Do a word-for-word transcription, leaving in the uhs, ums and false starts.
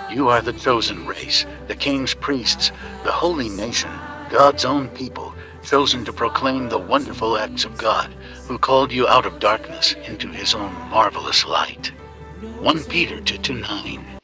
You are the chosen race, the king's priests, the holy nation, God's own people, chosen to proclaim the wonderful acts of God, who called you out of darkness into his own marvelous light. First Peter two nine.